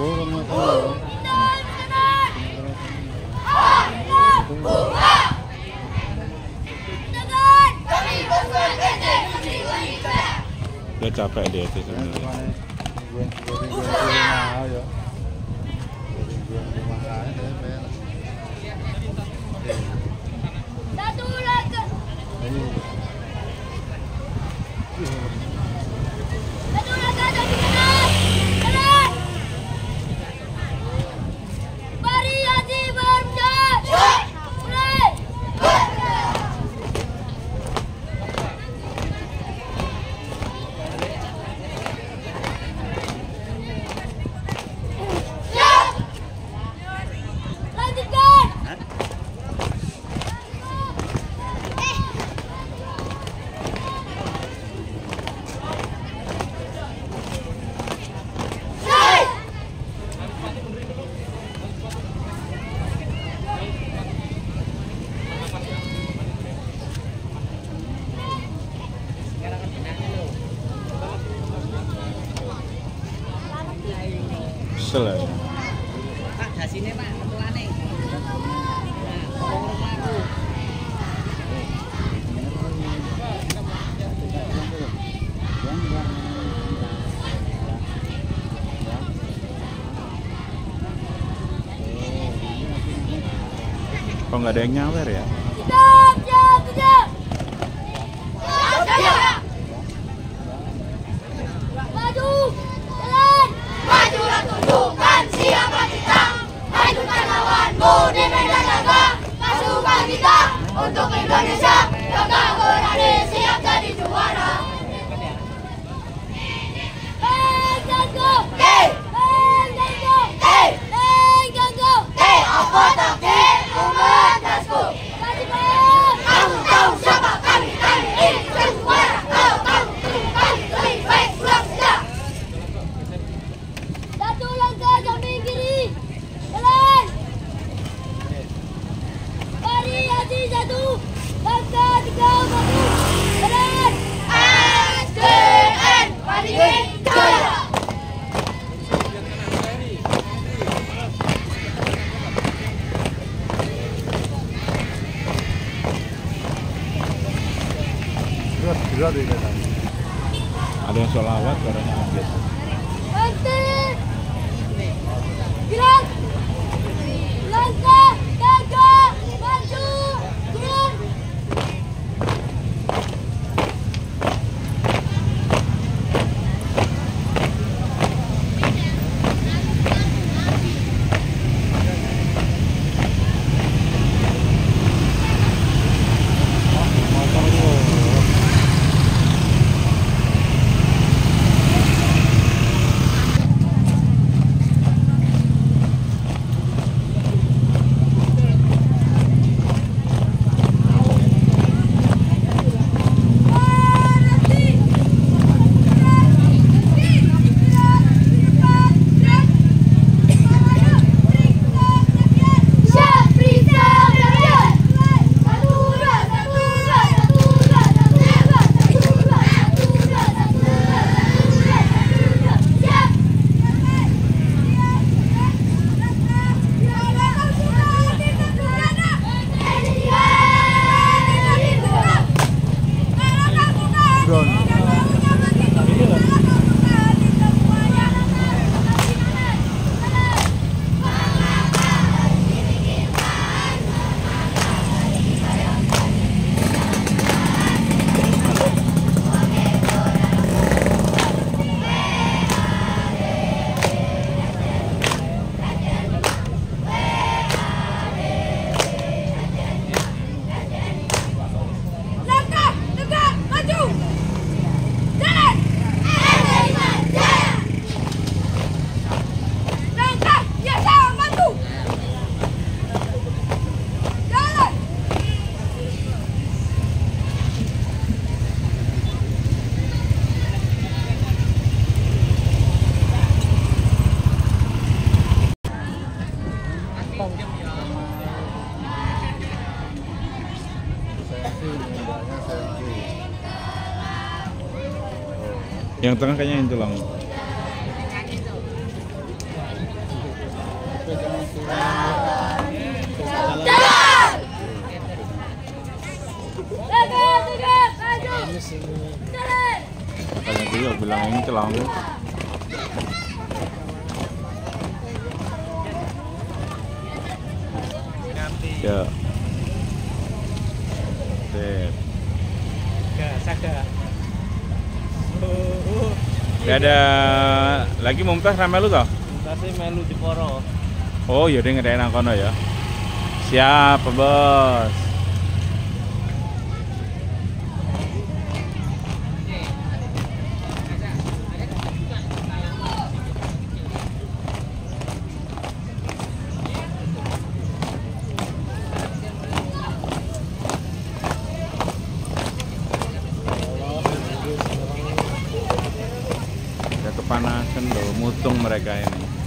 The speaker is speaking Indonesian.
Dia capek dia sih sebenarnya. Selesai. Pak, di sini Pak, ketuane. Rumahku. Kok nggak ada yang nyawer ya? Di medan laga, pasukan kita untuk Indonesia, gagah berani siap jadi juara. Apa tak umat dasku? Kamu tahu siapa kami ini juara. Kalau kamu kami lebih baik pulang saja. Satu langkah kami kiri, jalan. Hati satu, langkah 3 maju, jalan. SDN Bandingin Jaya. Ada yang sholawat, suaranya habis. Gerak, langkah 3 maju, turun. Yang tengah kayaknya yang tulang. Makanya dia bilang ini celong. Ya. Sip. Saga. Gak ada lagi Mumtaz ramai lu toh? Tasnya melu di poro. Oh, yaudah ngedain nang kono ya. Siap, Bos. Udah kepanasan loh, mutung mereka ini.